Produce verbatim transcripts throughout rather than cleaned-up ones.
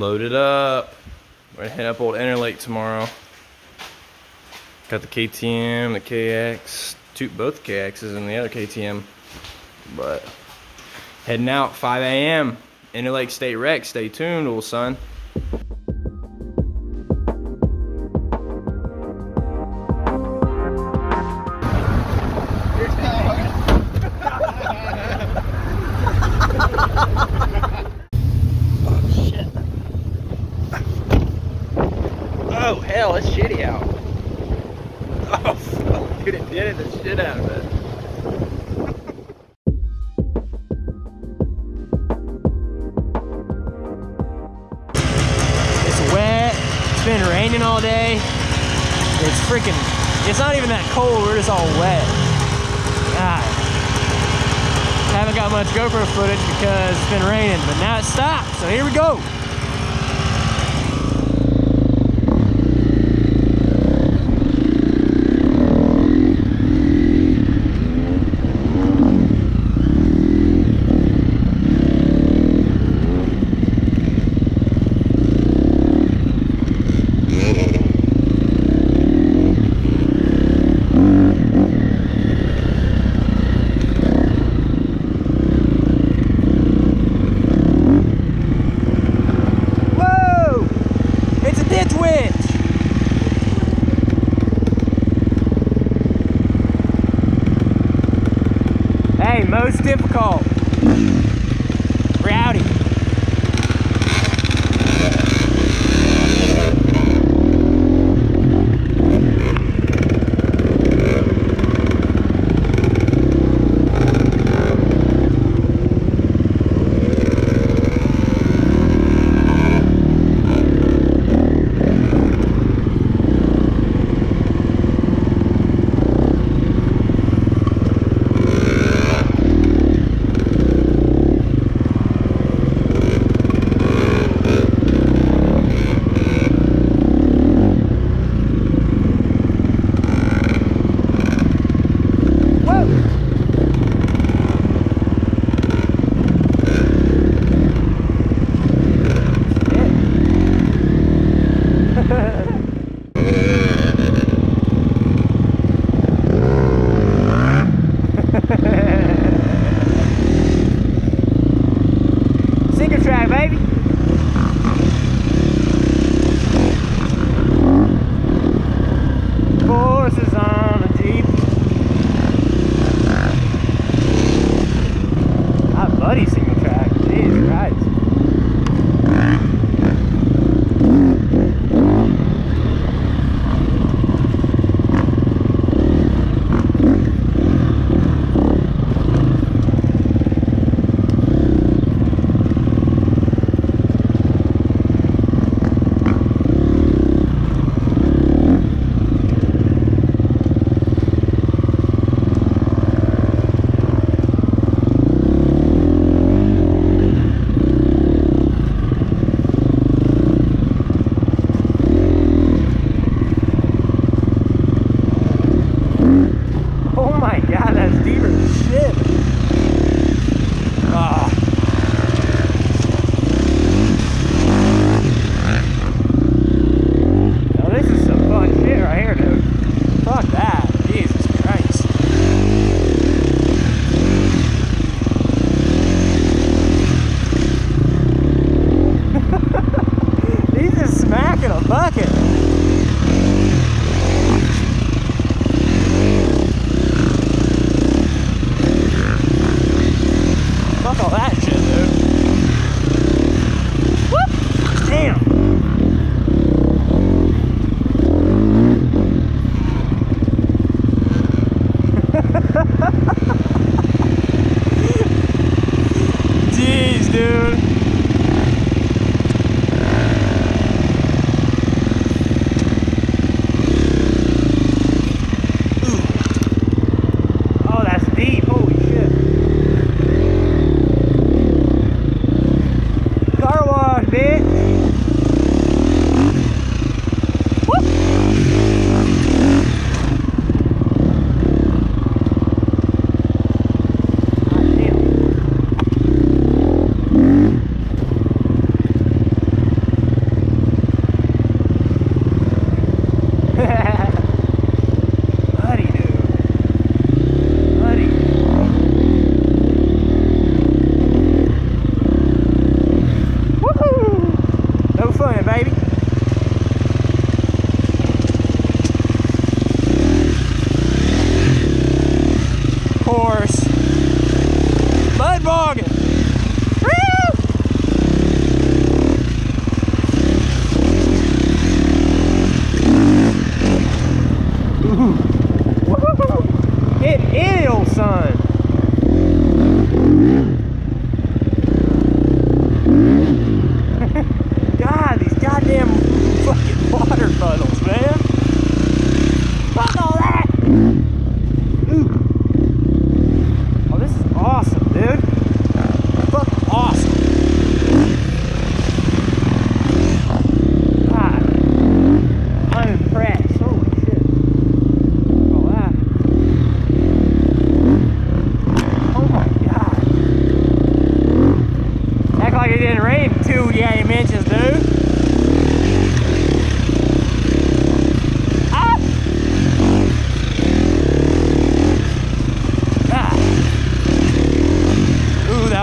Loaded up. We're gonna head up old Interlake tomorrow. Got the K T M, the K X, two, both K X's and the other K T M. But heading out five A M Interlake State Rec. Stay tuned, old son. Oh hell, it's shitty out. Oh fuck, dude, it did it the shit out of it. It's wet, it's been raining all day. It's freaking, it's not even that cold, we're just all wet. God. Haven't got much GoPro footage because it's been raining, but now it stopped, so here we go. Hey, most difficult. Rowdy. Single track, baby. Horses on a Jeep. My buddy single track. Jeez, right. Bucket. Fuck all that shit, dude. Whoop! Damn. Jeez, dude. Mm-hmm.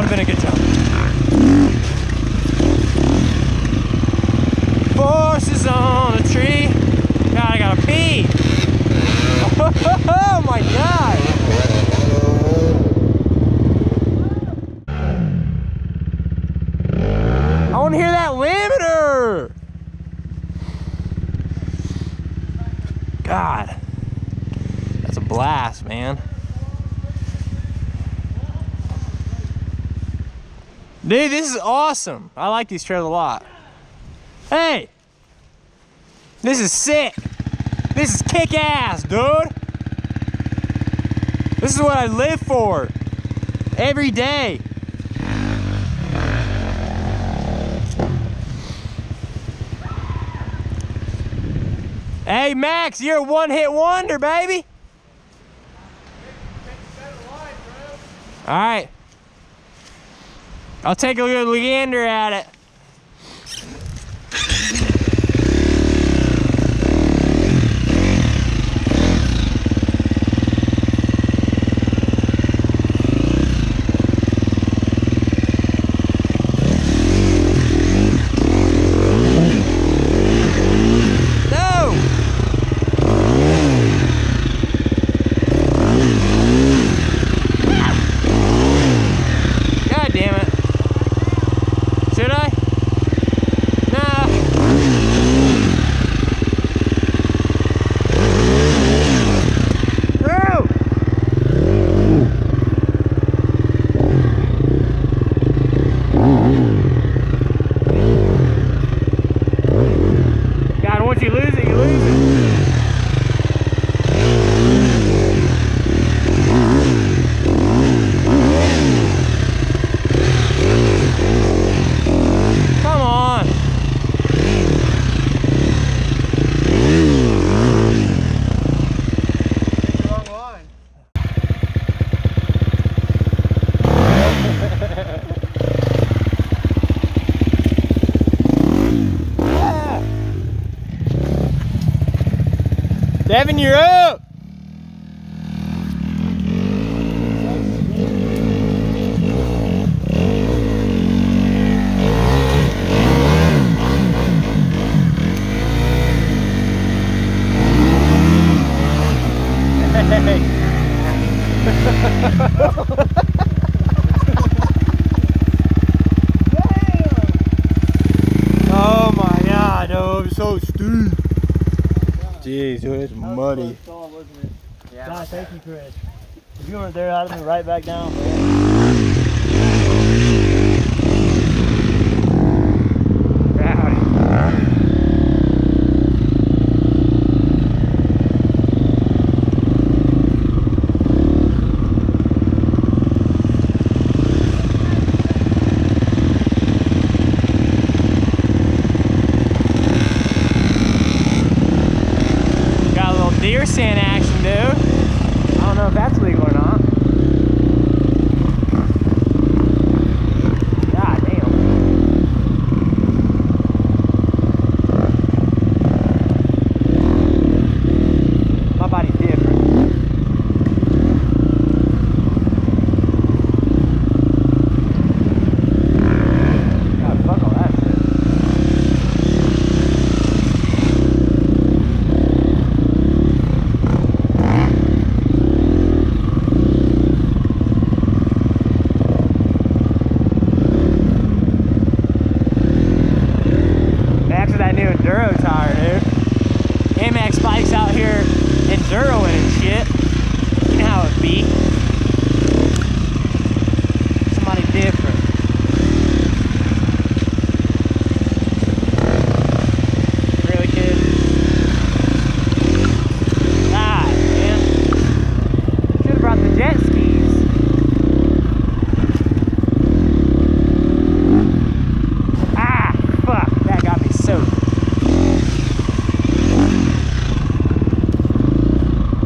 have been a good jump. Forces on a tree. God, I gotta pee. Oh my God. I want to hear that limiter. God, that's a blast, man. Dude, this is awesome. I like these trails a lot. Hey, this is sick. This is kick-ass, dude. This is what I live for every day. Hey, Max, you're a one-hit wonder, baby. All right. I'll take a little gander at it. Devin, you're up! Hey. Oh my God, oh, I'm so steep. Jeez, dude, it's muddy. Storm, wasn't it? Yeah. God, thank you, Chris. If you weren't there, I'd have been right back down, man. Deer stand action, dude. I don't know if that's legal or not. God damn. My body's different. God, fuck all that shit. Enduro tire, dude. A MAX bikes out here enduroing and shit. You know how it be. Somebody different. Really, kid? God, man. Should have brought the jet skis. Ah, fuck. That got me soaked.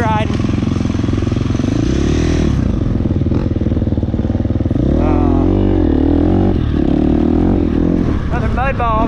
riding. Uh, another mud ball.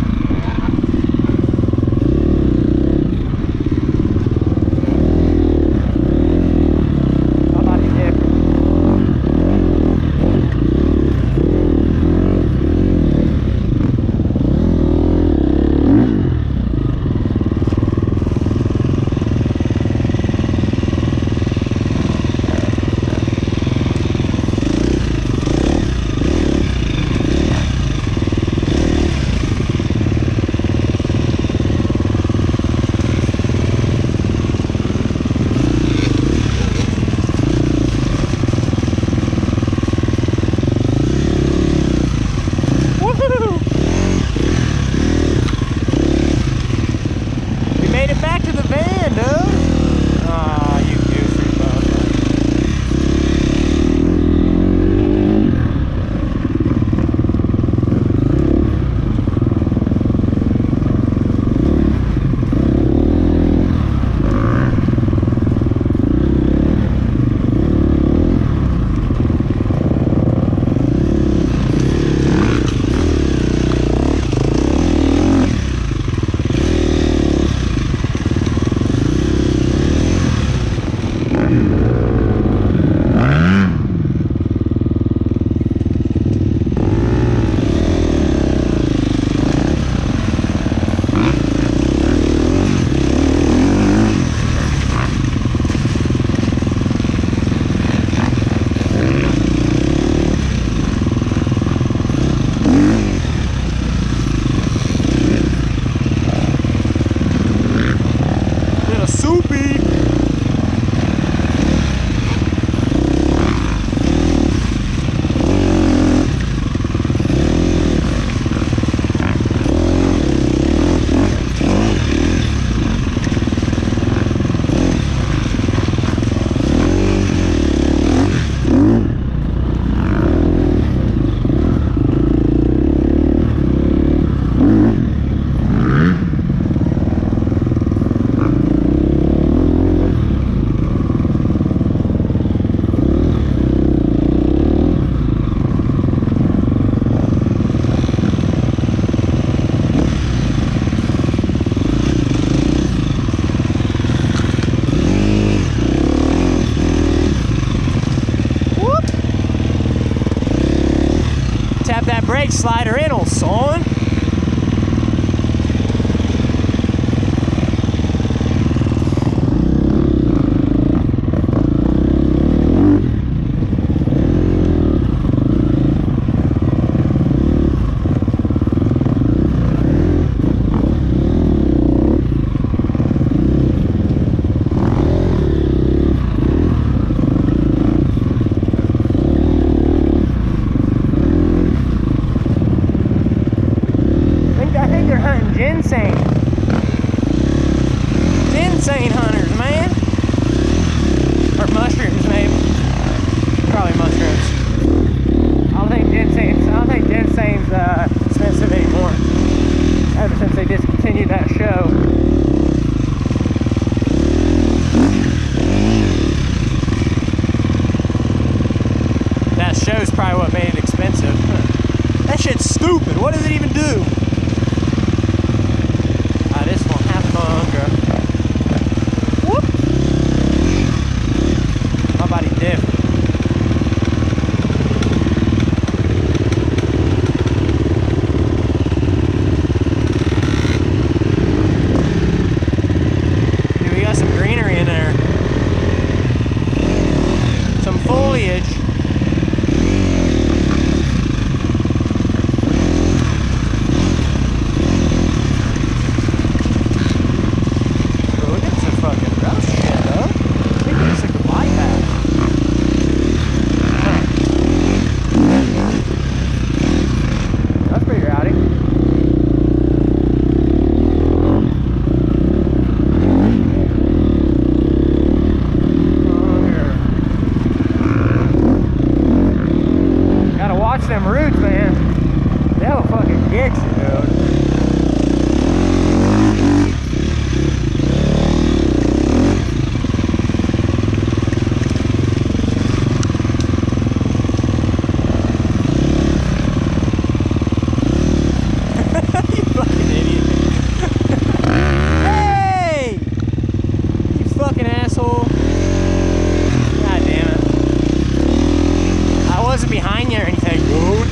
Brake slider in, old son. Ginseng. Ginseng hunters, man. Or mushrooms, maybe. Probably mushrooms. I don't think ginseng's, I don't think ginseng's uh, expensive anymore. Ever since they discontinued that show. That show's probably what made it expensive. That shit's stupid. What does it even do? cool. God damn it. I wasn't behind you or anything, dude.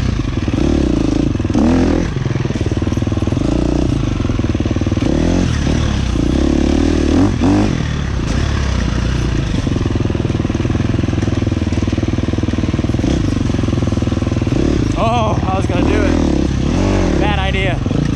Oh, I was gonna do it. Bad idea.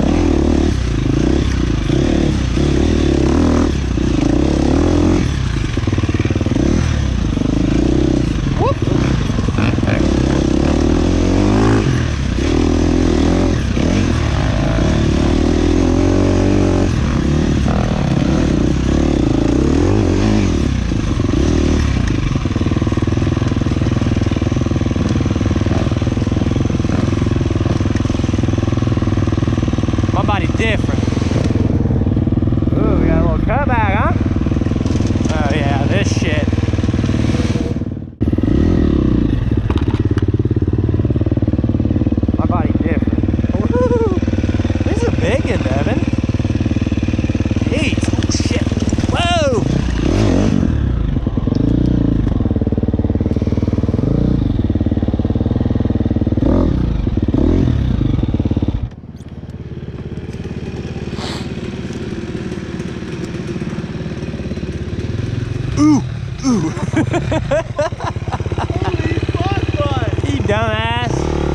Different. Ooh, we got a little cutback, huh? Oh yeah, this shit. My body different. Woo! This is a big one, Evan. Jeez, oh shit. Whoa! Ooh, ooh. Holy fuck, bud. You dumbass.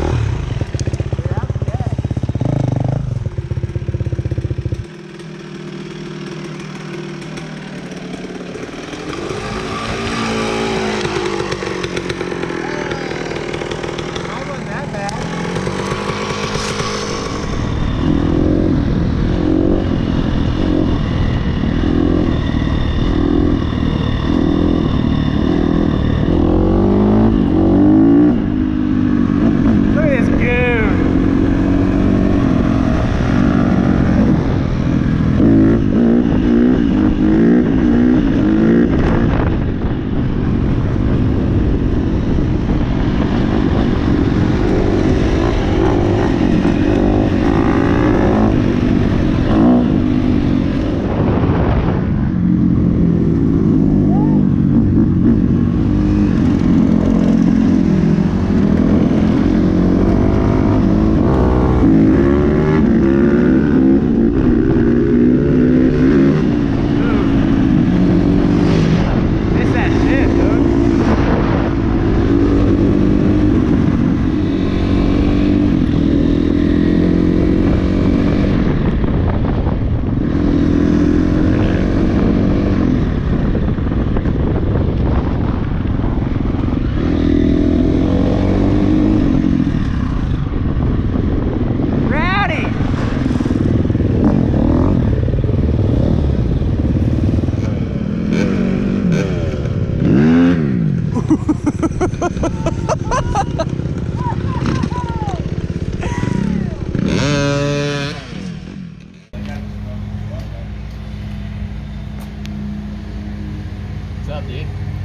up, dude?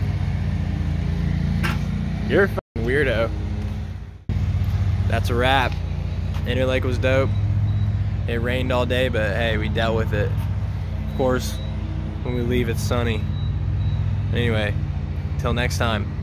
You're a fucking weirdo. That's a wrap. Interlake was dope. It rained all day, but hey, we dealt with it. Of course, when we leave, it's sunny. Anyway, till next time.